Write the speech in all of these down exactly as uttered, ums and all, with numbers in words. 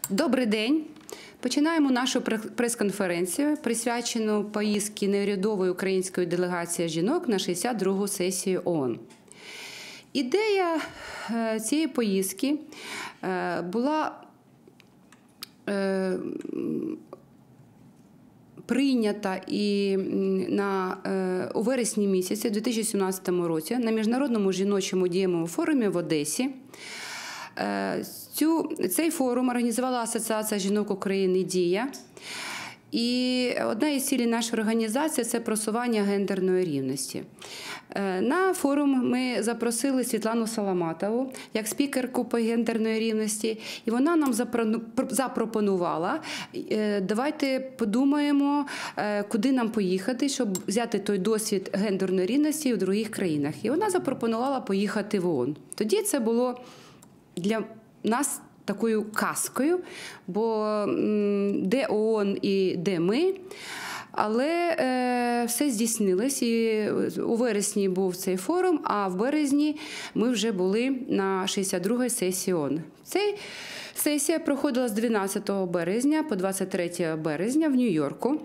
Добрий день. Починаємо нашу прес-конференцію, присвячену поїздці неурядової української делегації жінок на шістдесят другу сесію ООН. Ідея цієї поїздки була прийнята і на, у вересні місяці дві тисячі сімнадцятому році на Міжнародному жіночому дієвому форумі в Одесі. Цю, цей форум організувала Асоціація жінок України «Дія». І одна із цілей нашої організації – це просування гендерної рівності. На форум ми запросили Світлану Саламатову як спікерку по гендерної рівності, і вона нам запропонувала, давайте подумаємо, куди нам поїхати, щоб взяти той досвід гендерної рівності в інших країнах. І вона запропонувала поїхати в ООН. Тоді це було для нас такою казкою, бо де ООН і де ми. Але е, все здійснилось, і у вересні був цей форум, а в березні ми вже були на шістдесят другій сесії ООН. Ця сесія проходила з дванадцятого березня по двадцять третє березня в Нью-Йорку.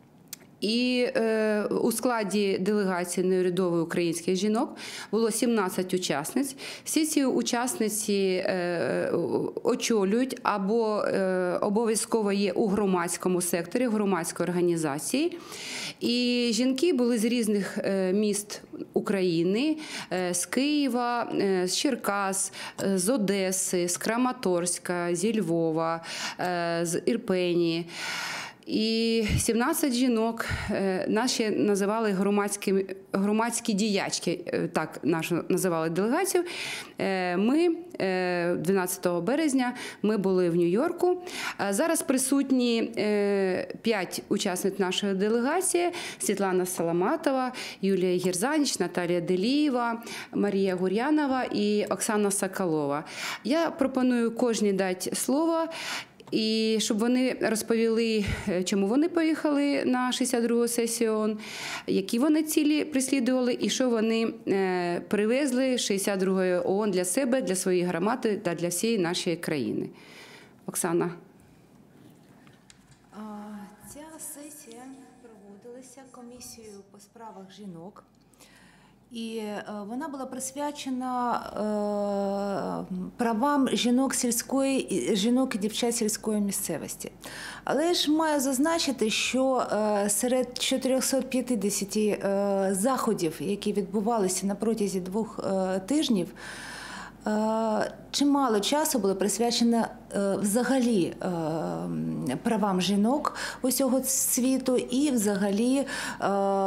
І е, у складі делегації неурядової українських жінок було сімнадцять учасниць. Всі ці учасниці е, очолюють або е, обов'язково є у громадському секторі, громадської організації. І жінки були з різних е, міст України, е, з Києва, е, з Черкас, е, з Одеси, з Краматорська, зі Львова, е, з Ірпені. І сімнадцять жінок, нас ще називали громадські, громадські діячки, так нашу називали делегацію. Ми дванадцятого березня ми були в Нью-Йорку. Зараз присутні п'ять учасниць нашої делегації: Світлана Саламатова, Юлія Герзаніч, Наталія Делієва, Марія Гур'янова і Оксана Соколова. Я пропоную кожній дати слово, і щоб вони розповіли, чому вони поїхали на шістдесят другу сесію ООН, які вони цілі переслідували і що вони привезли з шістдесят другої ООН для себе, для своєї громади та для всієї нашої країни. Оксана. Ця сесія проводилася комісією по справах жінок. І вона була присвячена е, правам жінок сільської, жінок і дівчат сільської місцевості. Але ж маю зазначити, що е, серед чотирьохсот п'ятдесяти е, заходів, які відбувалися на протязі двох е, тижнів, е, чимало часу було присвячено е, взагалі е, правам жінок усього світу і взагалі е,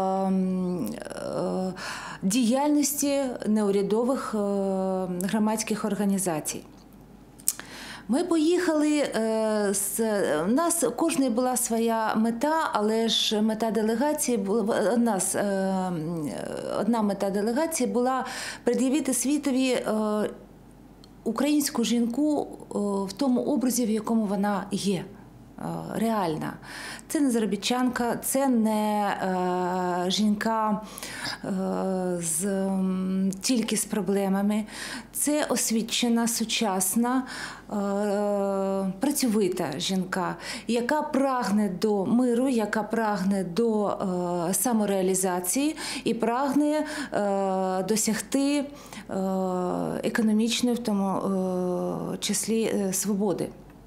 е, діяльності неурядових громадських організацій. Ми поїхали, з, у нас кожної була своя мета, але ж мета делегації була, одна, одна мета делегації була пред'явити світові українську жінку в тому образі, в якому вона є. Реальна. Це не заробітчанка, це не е, жінка е, з, тільки з проблемами. Це освічена, сучасна, е, працьовита жінка, яка прагне до миру, яка прагне до е, самореалізації і прагне е, досягти е, економічної, в тому е, числі, е, свободи.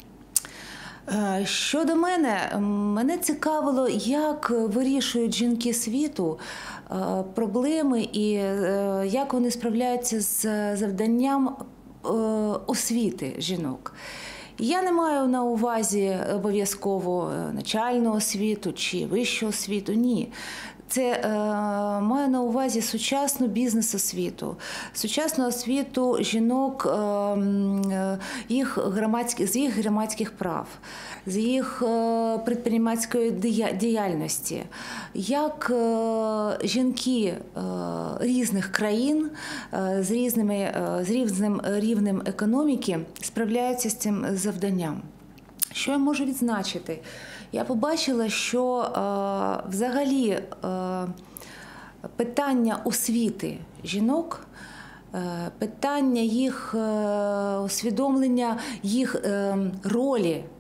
Щодо мене, мене цікавило, як вирішують жінки світу проблеми і як вони справляються з завданням освіти жінок. Я не маю на увазі обов'язково начальну освіту чи вищу освіту, ні. Це е, маю на увазі сучасну бізнес-освіту, сучасну освіту жінок е, їх громадських, з їх громадських прав, з їх е, підприємницької діяльності. Як е, жінки е, різних країн е, з, різними, е, з різним рівнем економіки справляються з цим завданням. Що я можу відзначити? Я побачила, що е, взагалі е, питання освіти жінок, е, питання їх е, усвідомлення їх е, ролі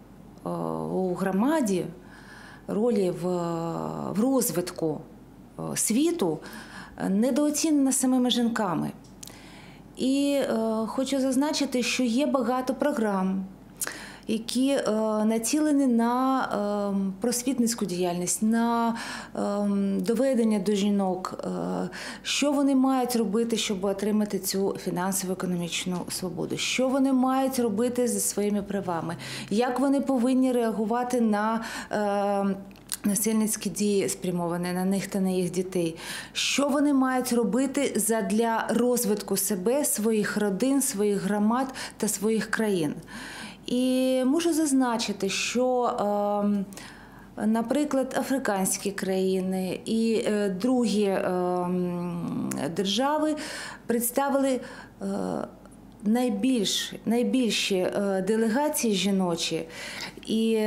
у громаді, ролі в, в розвитку світу недооцінена самими жінками. І е, хочу зазначити, що є багато програм, які е, націлені на е, просвітницьку діяльність, на е, доведення до жінок, е, що вони мають робити, щоб отримати цю фінансово-економічну свободу, що вони мають робити зі своїми правами, як вони повинні реагувати на е, насильницькі дії, спрямовані на них та на їх дітей. Що вони мають робити задля розвитку себе, своїх родин, своїх громад та своїх країн. І можу зазначити, що, е, наприклад, африканські країни і е, другі е, держави представили е, найбільш, найбільші делегації жіночі, і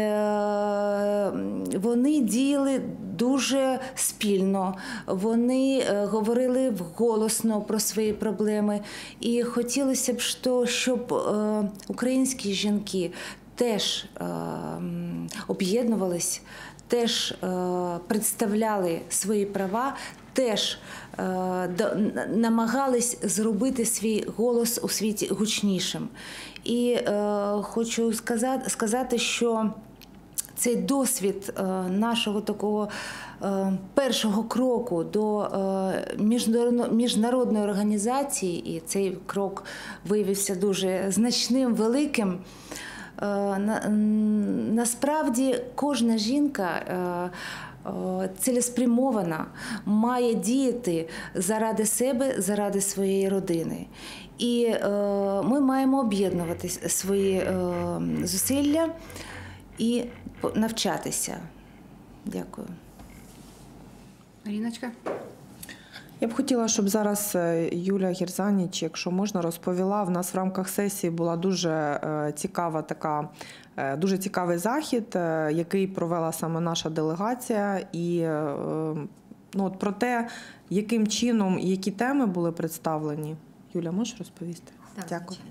вони діяли дуже спільно, вони говорили голосно про свої проблеми. І хотілося б, щоб українські жінки теж об'єднувались, теж представляли свої права, теж намагались зробити свій голос у світі гучнішим. І е, хочу сказати, сказати, що цей досвід е, нашого такого е, першого кроку до е, міжнародної організації, і цей крок виявився дуже значним, великим, е, на, насправді кожна жінка е, цілеспрямована, має діяти заради себе, заради своєї родини. І е, ми маємо об'єднувати свої е, зусилля і навчатися. Дякую. Аріночка? Я б хотіла, щоб зараз Юля Герзаніч, якщо можна, розповіла. В нас в рамках сесії була дуже цікава така, дуже цікавий захід, який провела саме наша делегація. І ну, от про те, яким чином і які теми були представлені. Юля, можеш розповісти? Так, дякую.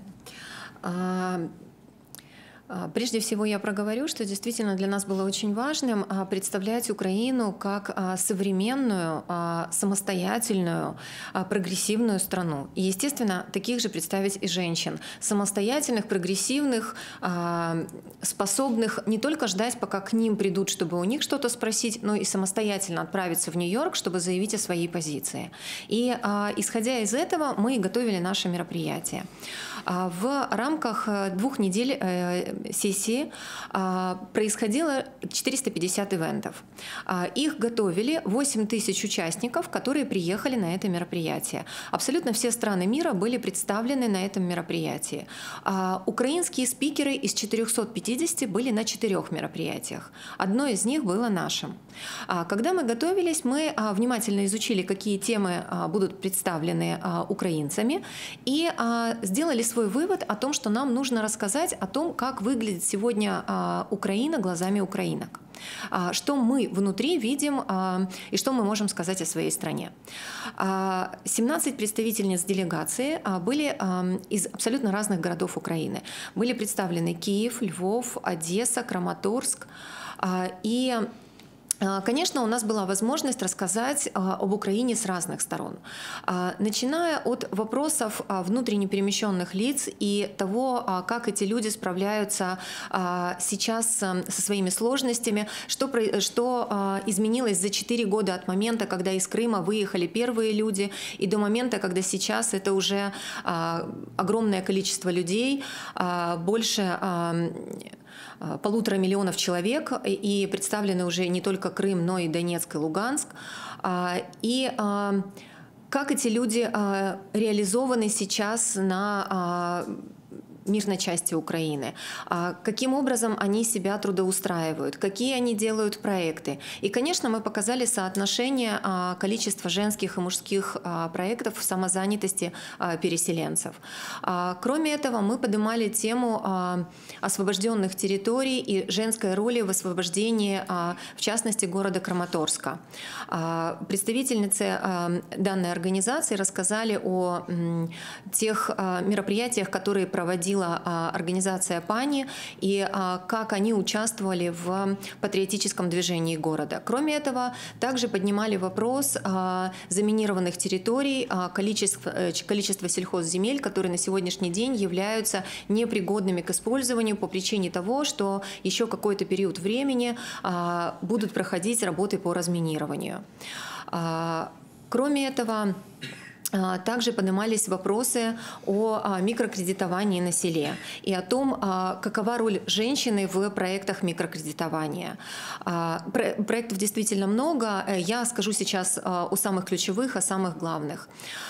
Прежде всего я проговорю, что действительно для нас было очень важным представлять Украину как современную, самостоятельную, прогрессивную страну. И, естественно, таких же представить и женщин. Самостоятельных, прогрессивных, способных не только ждать, пока к ним придут, чтобы у них что-то спросить, но и самостоятельно отправиться в Нью-Йорк, чтобы заявить о своей позиции. И, исходя из этого, мы и готовили наше мероприятие. В рамках двух недель сессии происходило четыреста пятьдесят ивентов. Их готовили восемь тысяч участников, которые приехали на это мероприятие. Абсолютно все страны мира были представлены на этом мероприятии. Украинские спикеры из четырёхсот пятидесяти были на четырех мероприятиях. Одно из них было нашим. Когда мы готовились, мы внимательно изучили, какие темы будут представлены украинцами, и сделали свой вывод о том, что нам нужно рассказать о том, как выглядит сегодня Украина глазами украинок. Что мы внутри видим и что мы можем сказать о своей стране. семнадцать представительниц делегации были из абсолютно разных городов Украины. Были представлены Киев, Львов, Одесса, Краматорск. И конечно, у нас была возможность рассказать об Украине с разных сторон, начиная от вопросов внутренне перемещенных лиц и того, как эти люди справляются сейчас со своими сложностями, что, что изменилось за четыре года от момента, когда из Крыма выехали первые люди, и до момента, когда сейчас это уже огромное количество людей, больше полутора миллионов человек, и представлены уже не только Крым, но и Донецк и Луганск. И как эти люди реализованы сейчас на мирной части Украины, каким образом они себя трудоустраивают, какие они делают проекты. И, конечно, мы показали соотношение количества женских и мужских проектов в самозанятости переселенцев. Кроме этого, мы поднимали тему освобожденных территорий и женской роли в освобождении, в частности, города Краматорска. Представительницы данной организации рассказали о тех мероприятиях, которые проводил проводила организация «Пани» и как они участвовали в патриотическом движении города. Кроме этого, также поднимали вопрос заминированных территорий, количество, количество сельхозземель, которые на сегодняшний день являются непригодными к использованию по причине того, что еще какой-то период времени будут проходить работы по разминированию. Кроме этого, также поднимались вопросы о микрокредитовании на селе и о том, какова роль женщины в проектах микрокредитования. Проектов действительно много. Я скажу сейчас о самых ключевых, о самых главных.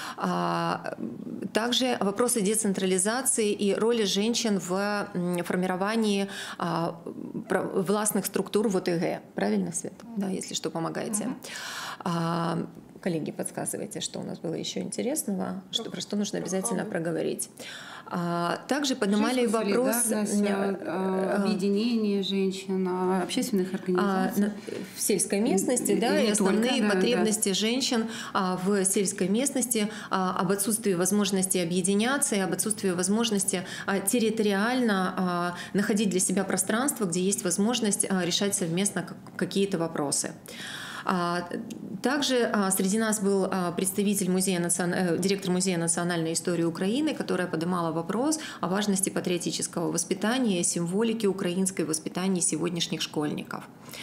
Также вопросы децентрализации и роли женщин в формировании властных структур в ОТГ. Правильно, Свет? Да, если что, помогаете. Mm-hmm. Коллеги, подсказывайте, что у нас было еще интересного, что, про что нужно обязательно проговорить. Также поднимали вопрос объединения женщин, общественных организаций. В сельской местности, да, и основные только, да, потребности да. женщин в сельской местности, об отсутствии возможности объединяться и об отсутствии возможности территориально находить для себя пространство, где есть возможность решать совместно какие-то вопросы. Также среди нас был представитель музея, директор Музея национальной истории Украины, которая поднимала вопрос о важности патриотического воспитания, символики украинской в воспитании сегодняшних школьников.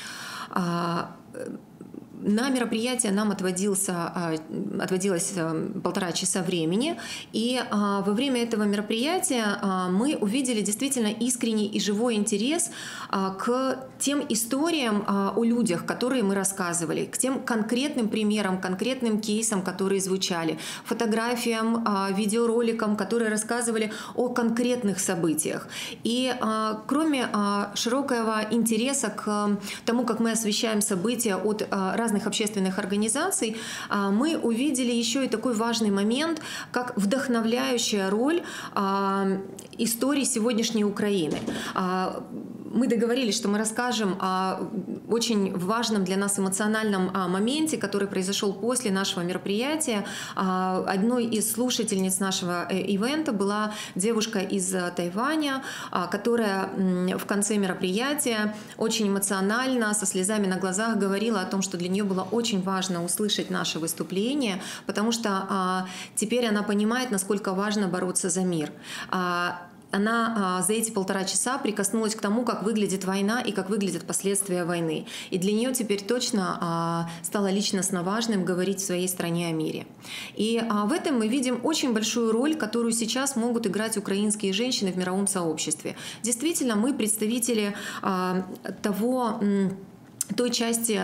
На мероприятие нам отводился, отводилось полтора часа времени, и во время этого мероприятия мы увидели действительно искренний и живой интерес к тем историям о людях, которые мы рассказывали, к тем конкретным примерам, конкретным кейсам, которые звучали, фотографиям, видеороликам, которые рассказывали о конкретных событиях. И кроме широкого интереса к тому, как мы освещаем события от разных общественных организаций, мы увидели еще и такой важный момент, как вдохновляющая роль истории сегодняшней Украины. Мы договорились, что мы расскажем о очень важном для нас эмоциональном моменте, который произошел после нашего мероприятия. Одной из слушательниц нашего ивента была девушка из Тайваня, которая в конце мероприятия очень эмоционально, со слезами на глазах говорила о том, что для нее было очень важно услышать наше выступление, потому что теперь она понимает, насколько важно бороться за мир. Она за эти полтора часа прикоснулась к тому, как выглядит война и как выглядят последствия войны. И для нее теперь точно стало личностно важным говорить в своей стране о мире. И в этом мы видим очень большую роль, которую сейчас могут играть украинские женщины в мировом сообществе. Действительно, мы представители того, той части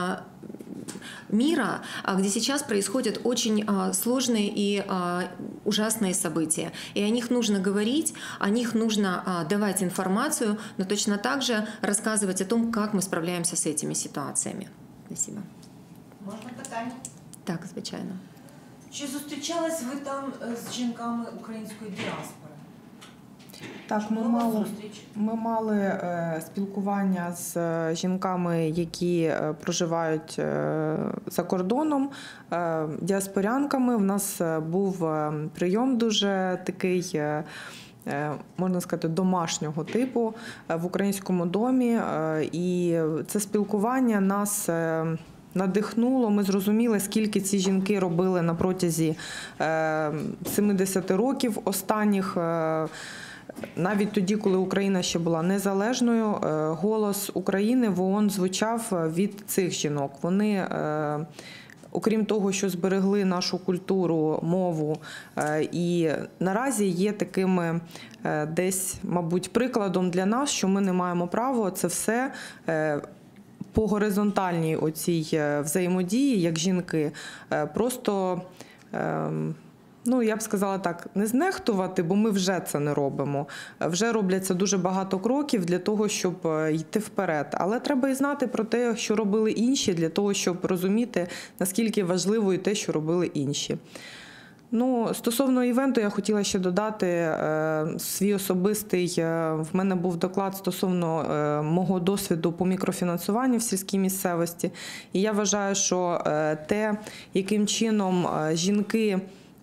мира, где сейчас происходят очень сложные и ужасные события. И о них нужно говорить, о них нужно давать информацию, но точно так же рассказывать о том, как мы справляемся с этими ситуациями. Спасибо. Можна питання? Так, звичайно. Чи зустрічались ви там з жінками української діаспори? Так, ми Була мали, зустріч? ми мали е, спілкування з е, жінками, які е, проживають е, за кордоном, е, діаспорянками. В нас е, був е, прийом дуже такий, е, е, можна сказати, домашнього типу е, в українському домі. Е, і це спілкування нас е, надихнуло, ми зрозуміли, скільки ці жінки робили на протязі е, сімдесят років останніх. Е, Навіть тоді, коли Україна ще була незалежною, голос України в ООН звучав від цих жінок. Вони, окрім того, що зберегли нашу культуру, мову, і наразі є такими десь, мабуть, прикладом для нас, що ми не маємо права це все по горизонтальній оцій взаємодії, як жінки, просто... Ну, я б сказала так, не знехтувати, бо ми вже це не робимо. Вже робляться дуже багато кроків для того, щоб йти вперед. Але треба і знати про те, що робили інші, для того, щоб розуміти, наскільки важливо і те, що робили інші. Ну, стосовно івенту, я хотіла ще додати е, свій особистий, е, в мене був доклад стосовно е, мого досвіду по мікрофінансуванню в сільській місцевості. І я вважаю, що е, те, яким чином е, жінки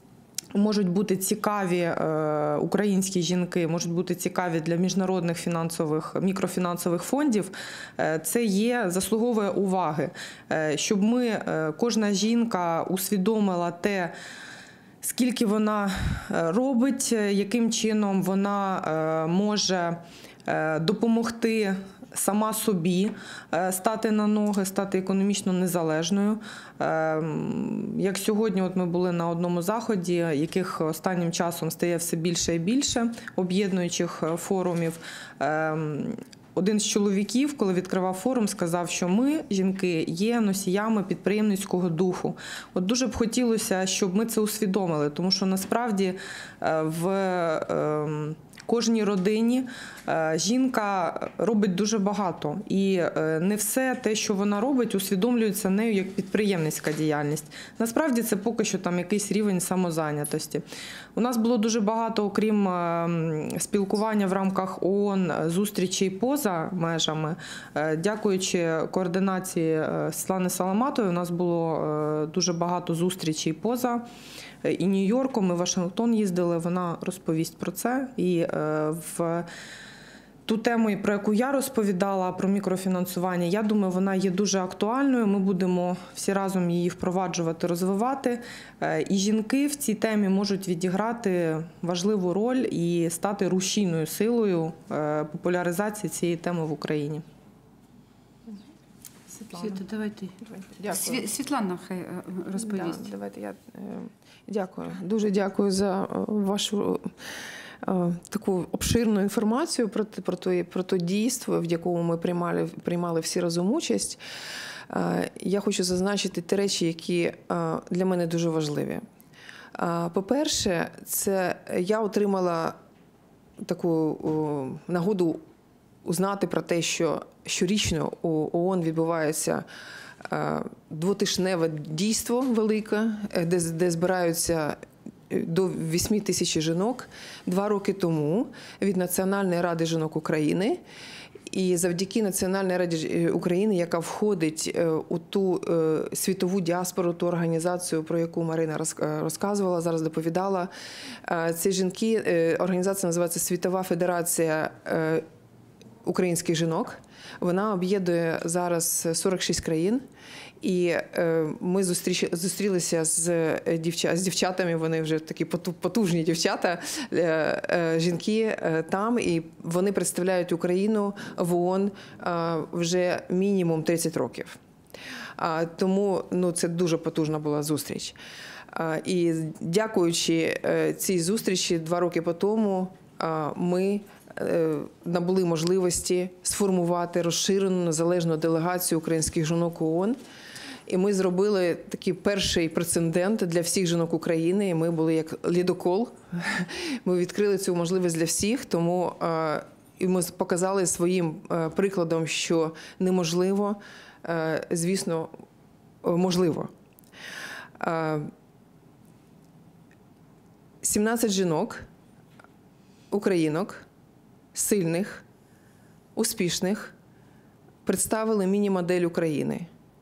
можуть бути цікаві е, українські жінки, можуть бути цікаві для міжнародних фінансових, мікрофінансових фондів, е, це є, заслуговує уваги. Е, щоб ми, е, кожна жінка усвідомила те, скільки вона робить, яким чином вона е, може е, допомогти сама собі стати на ноги, стати економічно незалежною. Як сьогодні от ми були на одному заході, яких останнім часом стає все більше і більше, об'єднуючих форумів. Один з чоловіків, коли відкривав форум, сказав, що ми, жінки, є носіями підприємницького духу. От дуже б хотілося, щоб ми це усвідомили, тому що насправді в кожній родині жінка робить дуже багато. І не все те, що вона робить, усвідомлюється нею як підприємницька діяльність. Насправді це поки що там якийсь рівень самозайнятості. У нас було дуже багато, окрім спілкування в рамках ООН, зустрічей поза межами. Дякуючи координації Світлани Саламатової, у нас було дуже багато зустрічей поза і Нью-Йорком, ми в Вашингтон їздили, вона розповість про це. І в ту тему, про яку я розповідала, про мікрофінансування, я думаю, вона є дуже актуальною. Ми будемо всі разом її впроваджувати, розвивати. І жінки в цій темі можуть відіграти важливу роль і стати рушійною силою популяризації цієї теми в Україні. Світа, давайте. Дякую. Світлана хай розповість. Да, давайте я дякую. Дуже дякую за вашу таку обширну інформацію про про то, про то дійство, в якому ми приймали приймали всі разом участь. Я хочу зазначити ті речі, які для мене дуже важливі. По-перше, це я отримала таку нагоду узнати про те, що щорічно у ООН відбувається двотижневе дійство велике, де, де збираються до вісім тисяч жінок два роки тому від Національної ради жінок України. І завдяки Національній раді України, яка входить у ту світову діаспору, ту організацію, про яку Марина розказувала, зараз доповідала, ці жінки, організація називається Світова федерація українських жінок. Вона об'єднує зараз сорок шість країн. І ми зустрілися з, дівчат, з дівчатами, вони вже такі потужні дівчата, жінки там, і вони представляють Україну в ООН вже мінімум тридцять років. Тому ну, це дуже потужна була зустріч. І дякуючи цій зустрічі два роки по тому, ми набули можливості сформувати розширену незалежну делегацію українських жінок ООН. І ми зробили такий перший прецедент для всіх жінок України. І ми були як лідокол. Ми відкрили цю можливість для всіх, тому і ми показали своїм прикладом, що неможливо, звісно, можливо. сімнадцять жінок, українок, сильних, успішних, представили міні-модель України.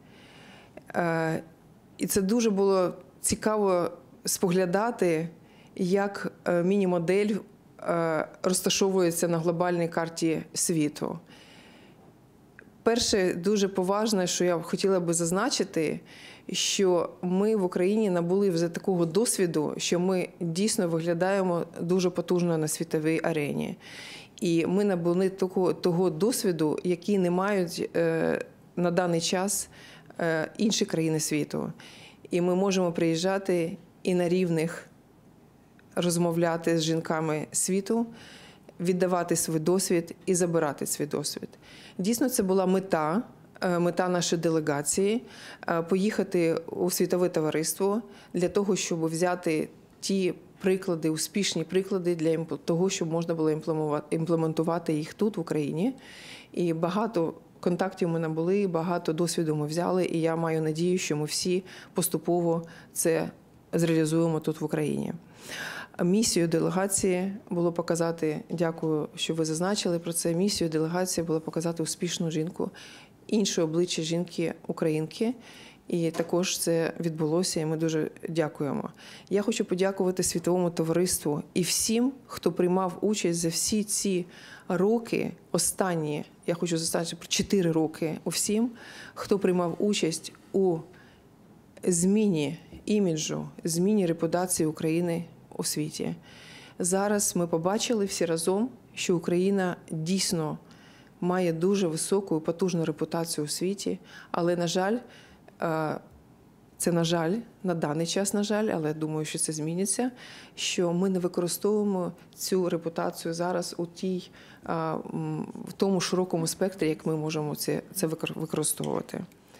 І це дуже було цікаво споглядати, як міні-модель розташовується на глобальній карті світу. Перше, дуже поважне, що я хотіла би зазначити, що ми в Україні набули вже такого досвіду, що ми дійсно виглядаємо дуже потужно на світовій арені. І ми набули того, того досвіду, який не мають е, на даний час е, інші країни світу. І ми можемо приїжджати і на рівних розмовляти з жінками світу, віддавати свій досвід і забирати свій досвід. Дійсно, це була мета, мета нашої делегації – поїхати у світове товариство для того, щоб взяти ті приклади, успішні приклади для того, щоб можна було імплементувати їх тут, в Україні. І багато контактів ми набули, багато досвіду ми взяли, і я маю надію, що ми всі поступово це зреалізуємо тут, в Україні. Місією делегації було показати, дякую, що ви зазначили про це, місією делегації було показати успішну жінку, інше обличчя жінки-українки. І також це відбулося, і ми дуже дякуємо. Я хочу подякувати Світовому товариству і всім, хто приймав участь за всі ці роки, останні, я хочу зазначити про чотири роки, усім, хто приймав участь у зміні іміджу, зміні репутації України у світі. Зараз ми побачили всі разом, що Україна дійсно має дуже високу і потужну репутацію у світі, але, на жаль, це, на жаль, на даний час, на жаль, але думаю, що це зміниться, що ми не використовуємо цю репутацію зараз у тій, в тому широкому спектрі, як ми можемо це, це використовувати.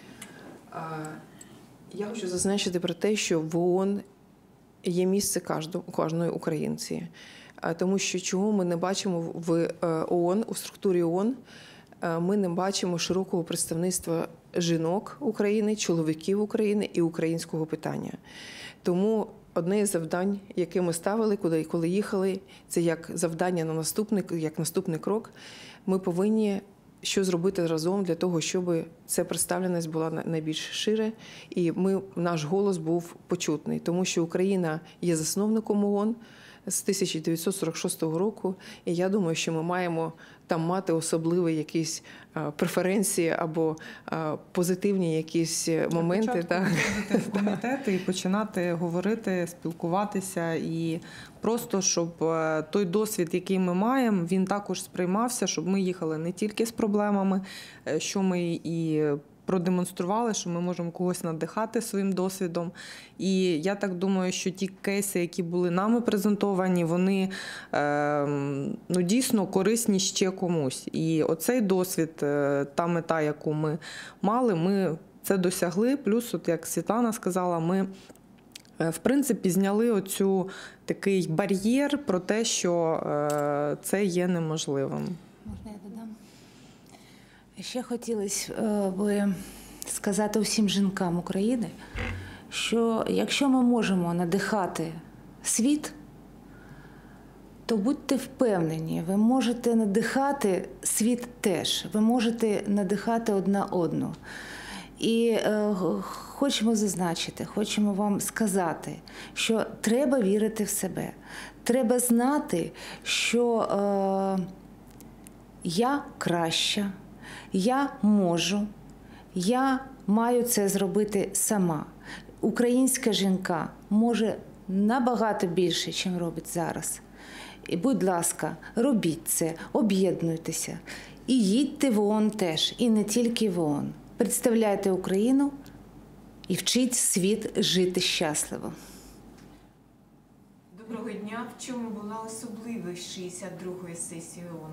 Я хочу зазначити про те, що в ООН є місце кожної українці. Тому що чого ми не бачимо в ООН, у структурі ООН, ми не бачимо широкого представництва жінок України, чоловіків України і українського питання. Тому одне із завдань, яке ми ставили, коли, коли їхали, це як завдання на наступний, як наступний крок, ми повинні що зробити разом для того, щоб ця представленість була найбільш шире, і ми, наш голос був почутний. Тому що Україна є засновником ООН з тисяча дев'ятсот сорок шостого року, і я думаю, що ми маємо там мати особливі якісь преференції або позитивні якісь моменти. Так. В комітети і починати говорити, спілкуватися, і просто, щоб той досвід, який ми маємо, він також сприймався, щоб ми їхали не тільки з проблемами, що ми і продемонстрували, що ми можемо когось надихати своїм досвідом. І я так думаю, що ті кейси, які були нами презентовані, вони е, ну, дійсно корисні ще комусь. І оцей досвід, та мета, яку ми мали, ми це досягли. Плюс, от як Світлана сказала, ми в принципі зняли оцю такий бар'єр про те, що е, це є неможливим. Можна я додам? Ще хотілося б сказати усім жінкам України, що якщо ми можемо надихати світ, то будьте впевнені, ви можете надихати світ теж, ви можете надихати одна одну. І е, хочемо зазначити, хочемо вам сказати, що треба вірити в себе, треба знати, що е, я краща, я можу, я маю це зробити сама. Українська жінка може набагато більше, ніж робить зараз. І, будь ласка, робіть це, об'єднуйтеся. І їдьте в ООН теж, і не тільки в ООН. Представляйте Україну і вчіть світ жити щасливо. Доброго дня. В чому була особливість шістдесят другої сесії ООН?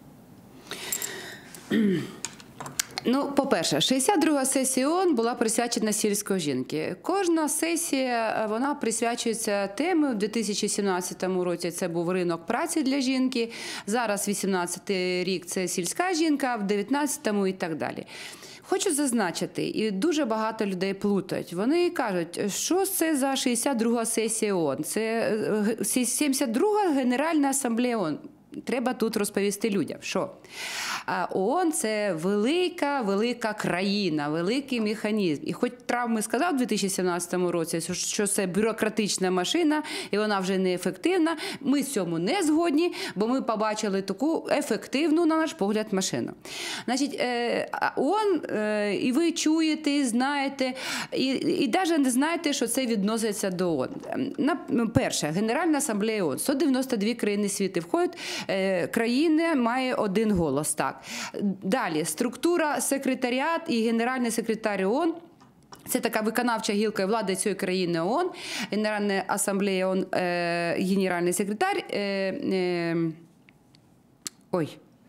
Ну, по-перше, шістдесят друга сесія ООН була присвячена сільської жінки. Кожна сесія, вона присвячується темі. У дві тисячі сімнадцятому році це був ринок праці для жінки, зараз вісімнадцятий рік це сільська жінка, в дев'ятнадцятому і так далі. Хочу зазначити, і дуже багато людей плутають. Вони кажуть, що це за шістдесят друга сесія ООН? Це сімдесят друга Генеральна асамблея ООН. Треба тут розповісти людям, що ООН – це велика, велика країна, великий механізм. І хоч Трамп сказав у дві тисячі сімнадцятому році, що це бюрократична машина і вона вже неефективна, ми з цьому не згодні, бо ми побачили таку ефективну, на наш погляд, машину. Значить, ООН, і ви чуєте, і знаєте, і, і навіть не знаєте, що це відноситься до ООН. Перше, Генеральна асамблея ООН, сто дев'яносто дві країни світу входять, країна має один голос. Так. Далі, структура, секретаріат і генеральний секретар ООН. Це така виконавча гілка влади цієї країни ООН, Генеральна асамблея ООН, е, генеральний секретар. Е, е, ой.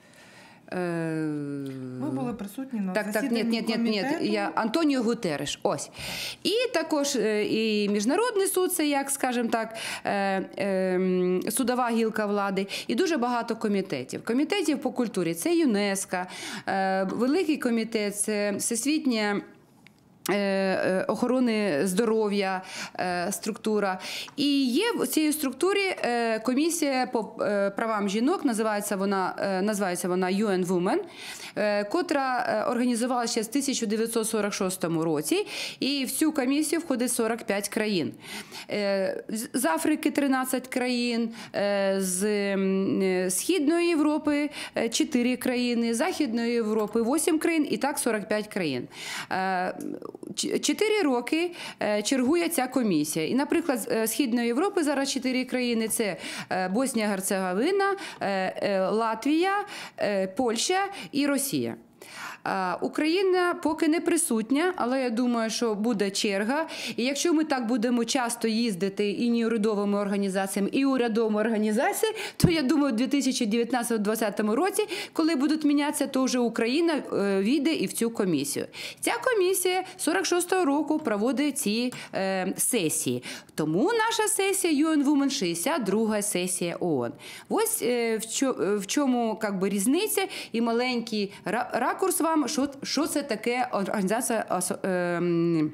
Ми були присутні на так, засіданні так, ні, ні, ні, ні, я Антоніо Гутереш. Ось. І також і Міжнародний суд, це, як, скажімо так, судова гілка влади, і дуже багато комітетів. Комітетів по культурі – це ЮНЕСКО, Великий комітет, це Всесвітня охорони здоров'я структура. І є в цій структурі комісія по правам жінок, називається вона, називається вона ю ен Women, котра організувалася ще з тисяча дев'ятсот сорок шостому році, і в цю комісію входить сорок п'ять країн. З Африки тринадцять країн, з Східної Європи чотири країни, з Західної Європи вісім країн, і так сорок п'ять країн. Чотири роки чергує ця комісія. І, наприклад, з Східної Європи зараз чотири країни – це Боснія, Герцеговина, Латвія, Польща і Росія. Україна поки не присутня, але я думаю, що буде черга. І якщо ми так будемо часто їздити і неурядовими організаціями, і урядовими організаціями, то я думаю, у дві тисячі дев'ятнадцятому - двадцятому році, коли будуть мінятися, то вже Україна війде і в цю комісію. Ця комісія сорок шостого року проводить ці е, сесії. Тому наша сесія ю ен Women – шістдесят друга сесія ООН. Ось е, в, чо, в чому как би, різниця і маленький ракурс вам, що, що це таке організація е,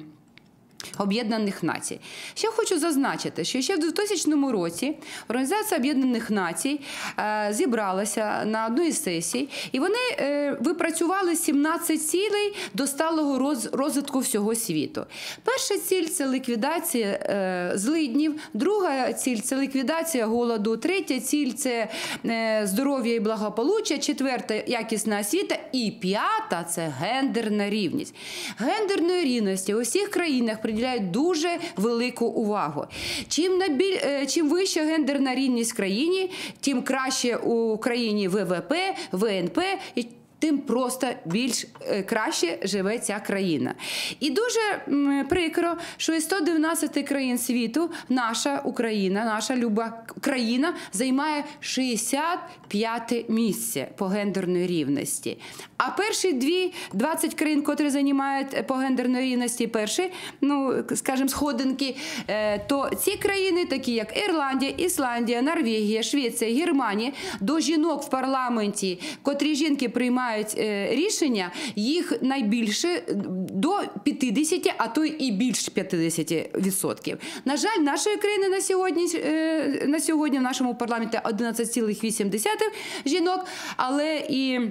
Об'єднаних Націй. Ще хочу зазначити, що ще в двохтисячному році Організація Об'єднаних Націй е, зібралася на одну із сесій, і вони е, випрацювали сімнадцять цілей до сталого роз, розвитку всього світу. Перша ціль – це ліквідація е, злиднів, друга ціль – це ліквідація голоду, третя ціль – це е, здоров'я і благополуччя, четверта – якісна освіта, і п'ята – це гендерна рівність. Гендерної рівності у всіх країнах приділяють дуже велику увагу. Чим, набіль, чим вища гендерна рівність в країні, тим краще у країні ве ве пе, ве ен пе, і тим просто більш краще живе ця країна. І дуже прикро, що із ста дев'ятнадцяти країн світу наша Україна, наша люба країна займає шістдесят п'яте місце по гендерної рівності. А перші дві, двадцять країн, котрі займають по гендерної рівності перші, ну, скажімо, сходинки, то ці країни, такі як Ірландія, Ісландія, Норвегія, Швеція, Германія, до жінок в парламенті, котрі жінки приймають рішення, їх найбільше до п'ятдесят, а то і більше п'ятдесят відсотків. На жаль, нашої країни на сьогодні, на сьогодні в нашому парламенті одинадцять цілих вісім десятих жінок, але і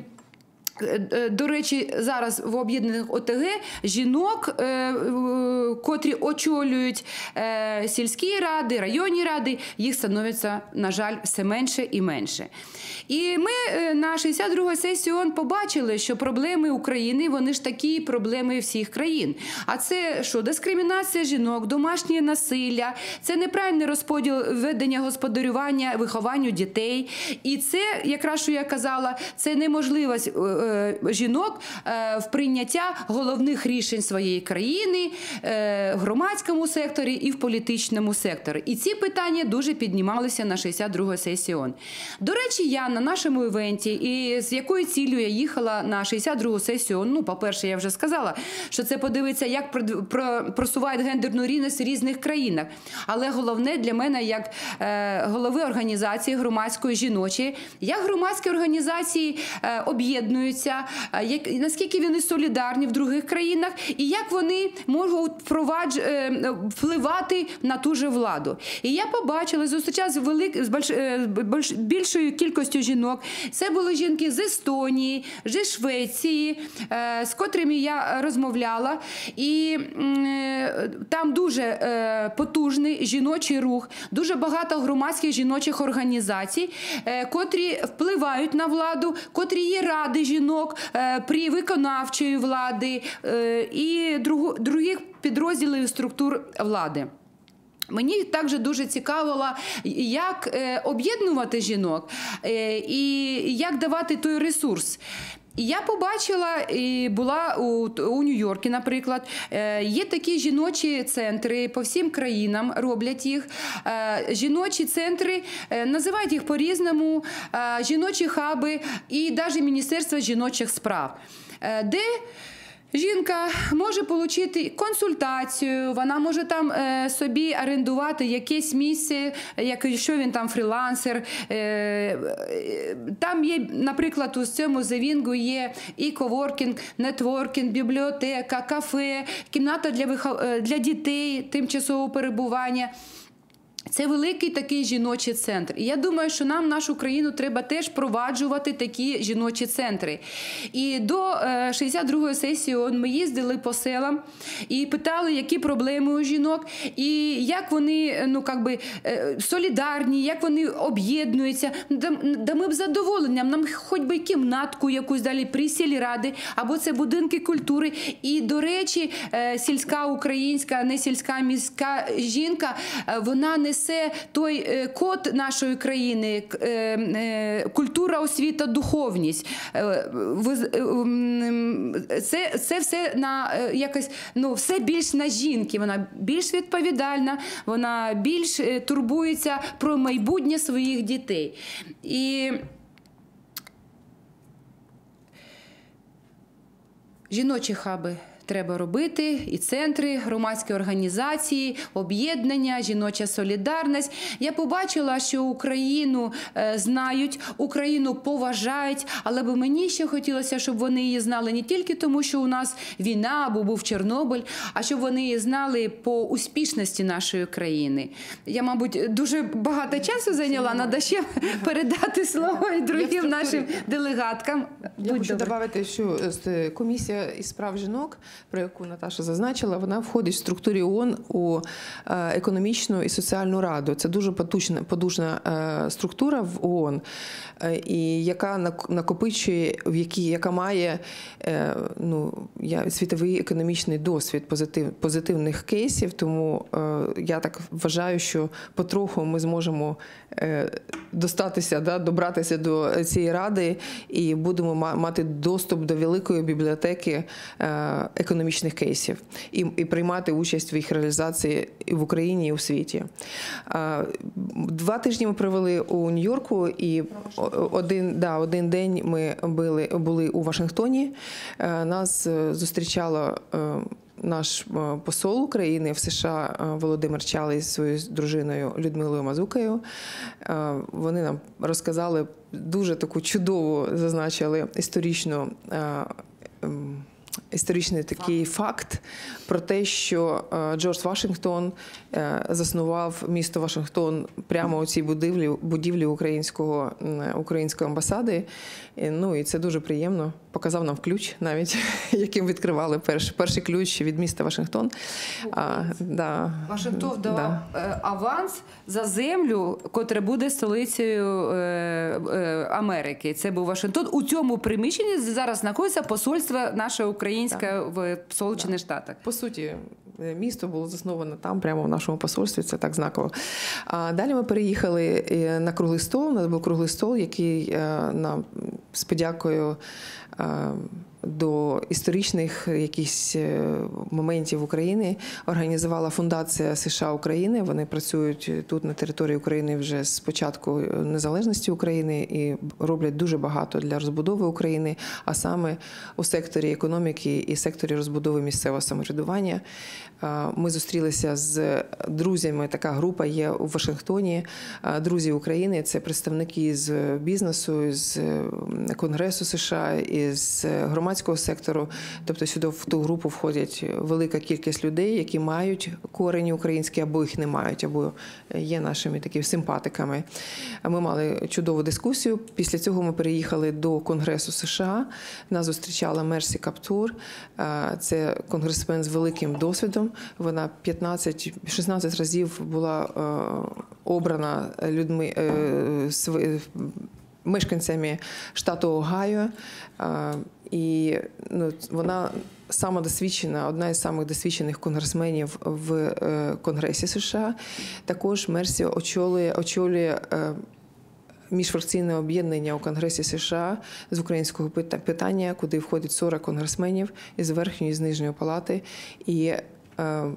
до речі, зараз в об'єднаних о те ге жінок, котрі очолюють сільські ради, районні ради, їх становиться, на жаль, все менше і менше. І ми на шістдесят другій сесії ООН побачили, що проблеми України, вони ж такі проблеми всіх країн. А це що? Дискримінація жінок, домашнє насилля, це неправильний розподіл ведення господарювання, вихованню дітей. І це, якраз, що я казала, це неможливість жінок в прийняття головних рішень своєї країни, в громадському секторі і в політичному секторі. І ці питання дуже піднімалися на шістдесят другій сесії ООН. До речі, я на нашому івенті, і з якою ціллю я їхала на шістдесят другу сесію ООН, ну, по-перше, я вже сказала, що це подивитися, як просувають гендерну рівність в різних країнах. Але головне для мене, як е, голови організації громадської жіночої, як громадські організації е, об'єднуються, як, наскільки вони солідарні в других країнах, і як вони можуть впровадж, е, впливати на ту же владу. І я побачила, зустрічалася з, велик, з більш, більш, більшою кількістю жінок. Це були жінки з Естонії, з Швеції, е, з котрими я розмовляла. І е, там дуже е, потужний жіночий рух, дуже багато громадських жіночих організацій, е, котрі впливають на владу, котрі є ради жінок е, при виконавчої влади е, і друг, других підрозділів структур влади. Мені також дуже цікавило, як е, об'єднувати жінок е, і як давати той ресурс. І я побачила, і була у, у Нью-Йорку, наприклад, є такі жіночі центри, по всім країнам роблять їх. Жіночі центри, називають їх по-різному, жіночі хаби і навіть Міністерство жіночих справ, де Жінка може отримати консультацію, вона може там е, собі орендувати якесь місце, якщо він там фрілансер. Е, е, там є, наприклад, у цьому завінгу є і коворкінг, нетворкінг, бібліотека, кафе, кімната для, вихов... для дітей, тимчасового перебування. Це великий такий жіночий центр. І я думаю, що нам, нашу країну, треба теж впроваджувати такі жіночі центри. І до шістдесят другої сесії ООН ми їздили по селам і питали, які проблеми у жінок, і як вони, ну, как би, солідарні, як вони об'єднуються. Да, да ми б задоволенням, нам хоч би кімнатку якусь далі при сільради, або це будинки культури. І, до речі, сільська українська, не сільська міська жінка, вона не несе той код нашої країни, культура, освіта, духовність. Це, це все на якось, ну, все більш на жінки. Вона більш відповідальна, вона більш турбується про майбутнє своїх дітей. І жіночі хаби треба робити, і центри, громадські організації, об'єднання, жіноча солідарність. Я побачила, що Україну знають, Україну поважають, але б мені ще хотілося, щоб вони її знали не тільки тому, що у нас війна або був Чорнобиль, а щоб вони її знали по успішності нашої країни. Я, мабуть, дуже багато часу зайняла, треба ще передати слово і другим нашим делегаткам. Я хочу додати, що комісія із прав жінок, про яку Наташа зазначила, вона входить в структурі ООН у економічну і соціальну раду. Це дуже потужна, потужна структура в ООН, і яка накопичує, в якій, яка має, ну, світовий економічний досвід позитив, позитивних кейсів, тому я так вважаю, що потроху ми зможемо достатися, да, добратися до цієї ради і будемо мати доступ до великої бібліотеки економічних кейсів і, і приймати участь в їх реалізації і в Україні, і у світі. Два тижні ми провели у Нью-Йорку, і один, да, один день ми були, були у Вашингтоні. Нас зустрічало наш посол України в США Володимир Чалий зі своєю дружиною Людмилою Мазукою. Вони нам розказали дуже таку чудову, зазначили історичну історичний такий факт про те, що Джордж Вашингтон заснував місто Вашингтон прямо у цій будівлі, будівлі українського, української амбасади. Ну, і це дуже приємно. Показав нам ключ навіть, яким відкривали перший, перший ключ від міста Вашингтон. А, да, Вашингтон дав да. аванс за землю, котра буде столицею Америки. Це був Вашингтон. У цьому приміщенні зараз знаходиться посольство наше українське в Сполучених Штатах. По суті, місто було засновано там, прямо в нашому посольстві, це так знаково. А далі ми переїхали на круглий стол, у нас був круглий стол, який нам з подякою до історичних якихось моментів України організувала Фундація США України. Вони працюють тут на території України вже з початку незалежності України і роблять дуже багато для розбудови України, а саме у секторі економіки і секторі розбудови місцевого самоврядування. Ми зустрілися з друзями, така група є у Вашингтоні, друзі України, це представники з бізнесу, з Конгресу США, із громадського сектору. Тобто сюди в ту групу входять велика кількість людей, які мають корені українські, або їх не мають, або є нашими такими симпатиками. Ми мали чудову дискусію. Після цього ми переїхали до Конгресу США. Нас зустрічала Мерсі Каптур. Це конгресмен з великим досвідом. Вона п'ятнадцять-шістнадцять разів була обрана людьми, мешканцями штату Огайо. І ну, вона самодосвідчена, одна із самих досвідчених конгресменів в Конгресі США. Також Мерсі очолює, очолює міжфракційне об'єднання у Конгресі США з українського питання, куди входить сорок конгресменів із Верхньої і з Нижньої палати. І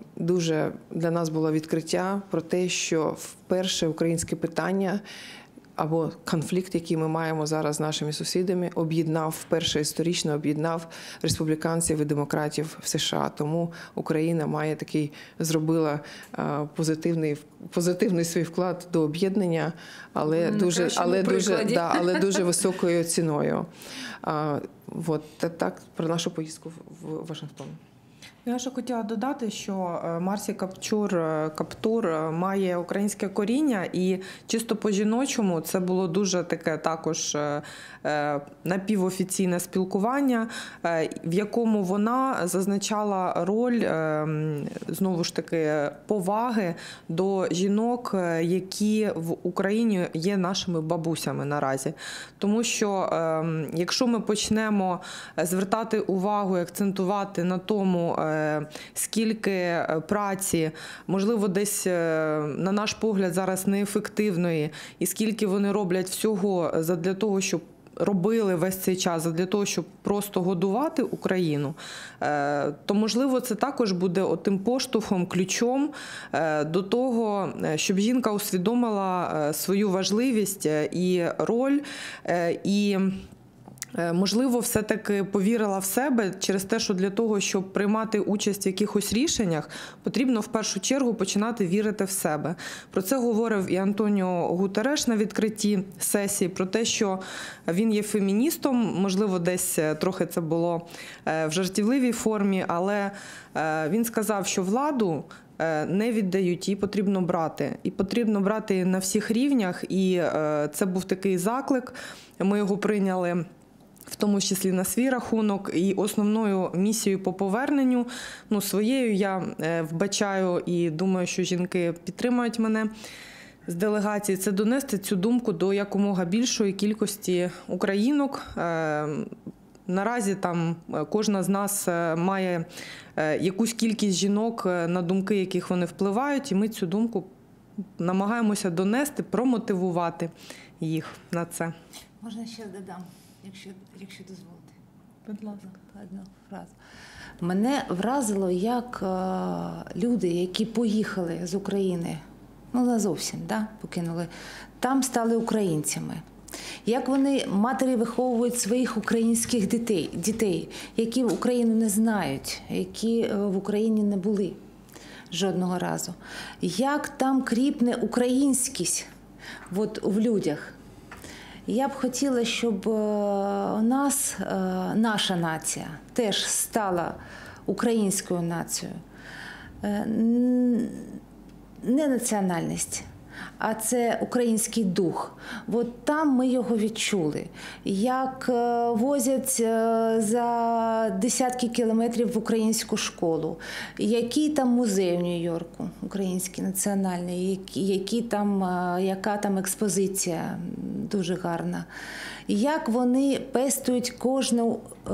дуже для нас було відкриття про те, що вперше українське питання або конфлікт, який ми маємо зараз з нашими сусідами, об'єднав, вперше історично об'єднав республіканців і демократів в США. Тому Україна має такий, зробила позитивний, позитивний свій вклад до об'єднання, але, На дуже, але, дуже, да, але дуже високою ціною. А, от, так, про нашу поїздку в Вашингтон. Я ще хотіла додати, що Марсі Капчур, Каптур має українське коріння, і чисто по-жіночому це було дуже таке також напівофіційне спілкування, в якому вона зазначала роль, знову ж таки, поваги до жінок, які в Україні є нашими бабусями наразі. Тому що якщо ми почнемо звертати увагу і акцентувати на тому, скільки праці, можливо, десь, на наш погляд, зараз неефективної, і скільки вони роблять всього для того, щоб робили весь цей час для того, щоб просто годувати Україну, то, можливо, це також буде тим поштовхом, ключом до того, щоб жінка усвідомила свою важливість і роль, і можливо, все-таки повірила в себе через те, що для того, щоб приймати участь в якихось рішеннях, потрібно в першу чергу починати вірити в себе. Про це говорив і Антоніо Гутереш на відкритті сесії, про те, що він є феміністом, можливо, десь трохи це було в жартівливій формі, але він сказав, що владу не віддають, її потрібно брати. І потрібно брати на всіх рівнях, і це був такий заклик, ми його прийняли в тому числі на свій рахунок, і основною місією по поверненню, ну, своєю я вбачаю і думаю, що жінки підтримують мене з делегації, це донести цю думку до якомога більшої кількості українок. Наразі там кожна з нас має якусь кількість жінок, на думки яких вони впливають, і ми цю думку намагаємося донести, промотивувати їх на це. Можна ще додам, якщо, якщо дозволите. Будь ласка. Одну фразу. Мене вразило, як люди, які поїхали з України, ну не зовсім, да, покинули, там стали українцями. Як вони, матері, виховують своїх українських дітей, дітей, які Україну не знають, які в Україні не були жодного разу. Як там кріпне українськість от, в людях. Я б хотіла, щоб у нас, наша нація, теж стала українською нацією. Не національність, а це український дух. От там ми його відчули. Як возять за десятки кілометрів в українську школу, який там музей в Нью-Йорку, український, національний, які там, яка там експозиція дуже гарна. Як вони пестують кожну, е,